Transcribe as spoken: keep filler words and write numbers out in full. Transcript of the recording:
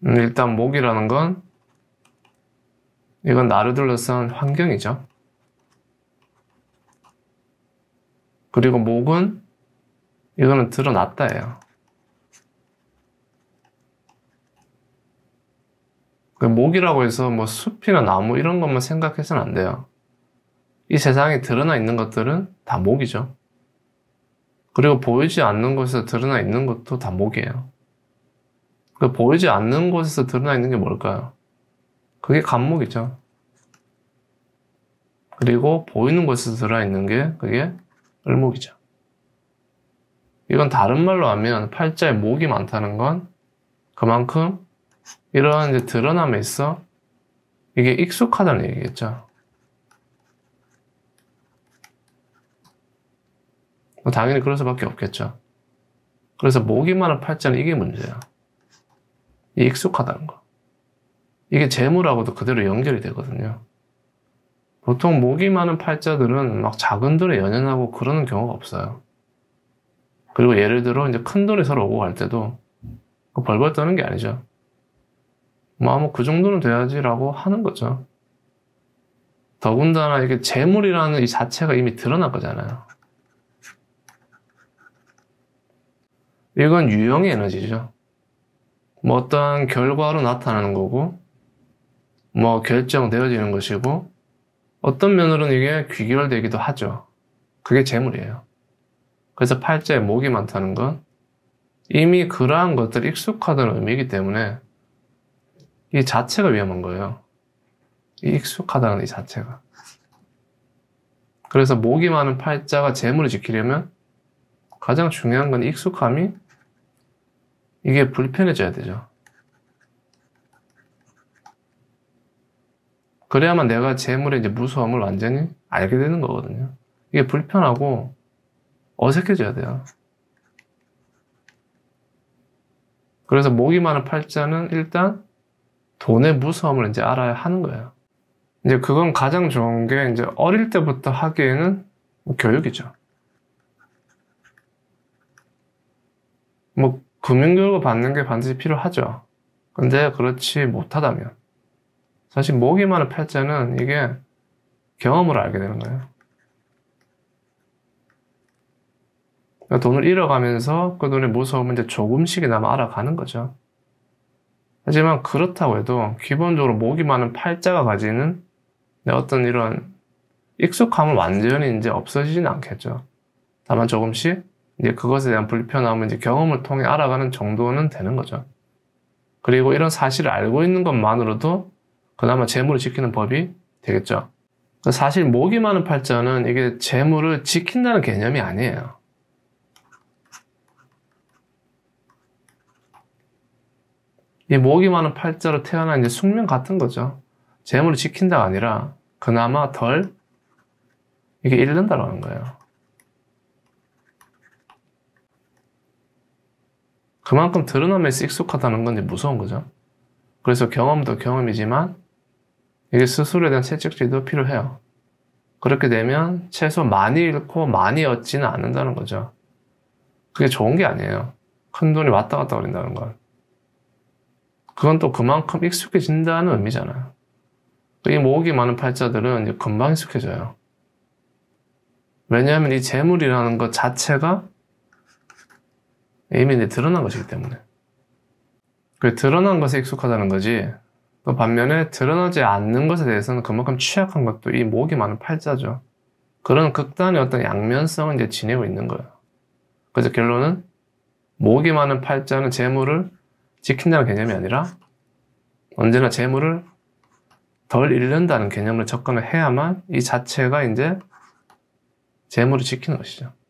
음, 일단 목이라는 건 이건 나를 둘러싼 환경이죠. 그리고 목은 이거는 드러났다예요. 그 목이라고 해서 뭐 숲이나 나무 이런 것만 생각해서는 안 돼요. 이 세상에 드러나 있는 것들은 다 목이죠. 그리고 보이지 않는 곳에서 드러나 있는 것도 다 목이에요. 그 보이지 않는 곳에서 드러나 있는 게 뭘까요? 그게 간목이죠. 그리고 보이는 곳에서 드러나 있는 게 그게 을목이죠. 이건 다른 말로 하면 팔자에 목이 많다는 건 그만큼 이런 이제 드러남에 있어 이게 익숙하다는 얘기겠죠. 당연히 그럴 수밖에 없겠죠. 그래서 목이 많은 팔자는 이게 문제야. 이 익숙하다는 거. 이게 재물하고도 그대로 연결이 되거든요. 보통 목이 많은 팔자들은 막 작은 돈에 연연하고 그러는 경우가 없어요. 그리고 예를 들어 이제 큰 돈이 서로 오고 갈 때도 벌벌 떠는 게 아니죠. 뭐, 뭐, 그 정도는 돼야지라고 하는 거죠. 더군다나 이게 재물이라는 이 자체가 이미 드러난 거잖아요. 이건 유형의 에너지죠. 뭐 어떤 결과로 나타나는 거고, 뭐 결정되어지는 것이고, 어떤 면으로는 이게 귀결되기도 하죠. 그게 재물이에요. 그래서 팔자에 목이 많다는 건 이미 그러한 것들이 익숙하다는 의미이기 때문에 이 자체가 위험한 거예요. 이 익숙하다는 이 자체가. 그래서 목이 많은 팔자가 재물을 지키려면 가장 중요한 건 익숙함이 이게 불편해져야 되죠. 그래야만 내가 재물의 이제 무서움을 완전히 알게 되는 거거든요. 이게 불편하고 어색해져야 돼요. 그래서 목이 많은 팔자는 일단 돈의 무서움을 이제 알아야 하는 거예요. 이제 그건 가장 좋은 게 이제 어릴 때부터 하기에는 교육이죠. 뭐 금융교육을 받는 게 반드시 필요하죠. 근데 그렇지 못하다면 사실 목이 많은 팔자는 이게 경험으로 알게 되는 거예요. 그러니까 돈을 잃어가면서 그 돈의 무서움을 이제 조금씩이나마 알아가는 거죠. 하지만 그렇다고 해도 기본적으로 목이 많은 팔자가 가지는 어떤 이런 익숙함은 완전히 이제 없어지진 않겠죠. 다만 조금씩 이제 그것에 대한 불편함을 이제 경험을 통해 알아가는 정도는 되는 거죠. 그리고 이런 사실을 알고 있는 것만으로도 그나마 재물을 지키는 법이 되겠죠. 사실 목이 많은 팔자는 이게 재물을 지킨다는 개념이 아니에요. 이 목이 많은 팔자로 태어난 이제 숙명 같은 거죠. 재물을 지킨다가 아니라 그나마 덜 이게 잃는다라는 거예요. 그만큼 드러남에서 익숙하다는 건 이제 무서운 거죠. 그래서 경험도 경험이지만 이게 스스로에 대한 채찍질도 필요해요. 그렇게 되면 최소 많이 잃고 많이 얻지는 않는다는 거죠. 그게 좋은 게 아니에요. 큰 돈이 왔다 갔다 거린다는 건. 그건 또 그만큼 익숙해진다는 의미잖아요. 이 목이 많은 팔자들은 이제 금방 익숙해져요. 왜냐하면 이 재물이라는 것 자체가 이미 이제 드러난 것이기 때문에. 그 드러난 것에 익숙하다는 거지. 또 반면에 드러나지 않는 것에 대해서는 그만큼 취약한 것도 이 목이 많은 팔자죠. 그런 극단의 어떤 양면성을 이제 지니고 있는 거예요. 그래서 결론은 목이 많은 팔자는 재물을 지킨다는 개념이 아니라 언제나 재물을 덜 잃는다는 개념으로 접근을 해야만 이 자체가 이제 재물을 지키는 것이죠.